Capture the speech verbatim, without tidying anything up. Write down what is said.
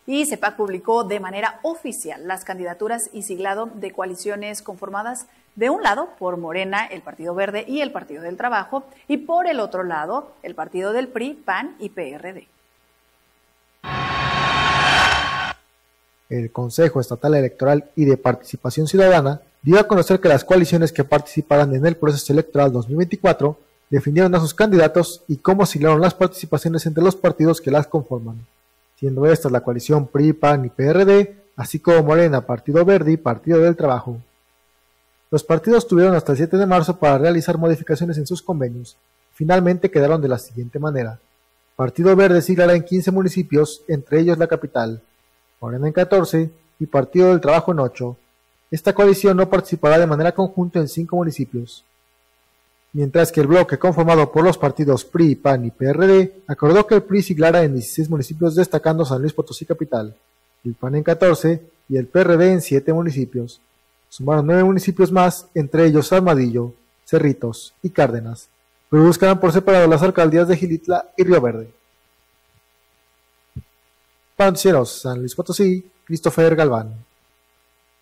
y CEPAC publicó de manera oficial las candidaturas y siglado de coaliciones conformadas de un lado por Morena, el Partido Verde y el Partido del Trabajo, y por el otro lado el Partido del P R I, P A N y P R D. El Consejo Estatal Electoral y de Participación Ciudadana dio a conocer que las coaliciones que participarán en el proceso electoral dos mil veinticuatro definieron a sus candidatos y cómo siglaron las participaciones entre los partidos que las conforman, siendo estas la coalición P R I, P A N y P R D, así como Morena, Partido Verde y Partido del Trabajo. Los partidos tuvieron hasta el siete de marzo para realizar modificaciones en sus convenios. Finalmente quedaron de la siguiente manera. Partido Verde siglará en quince municipios, entre ellos la capital, Morena en catorce y Partido del Trabajo en ocho. Esta coalición no participará de manera conjunta en cinco municipios. Mientras que el bloque conformado por los partidos P R I, P A N y P R D acordó que el P R I siglara en dieciséis municipios, destacando San Luis Potosí capital, el P A N en catorce y el P R D en siete municipios. Sumaron nueve municipios más, entre ellos Armadillo, Cerritos y Cárdenas, pero buscarán por separado las alcaldías de Gilitla y Río Verde. Para Noticieros San Luis Potosí, Christopher Galván.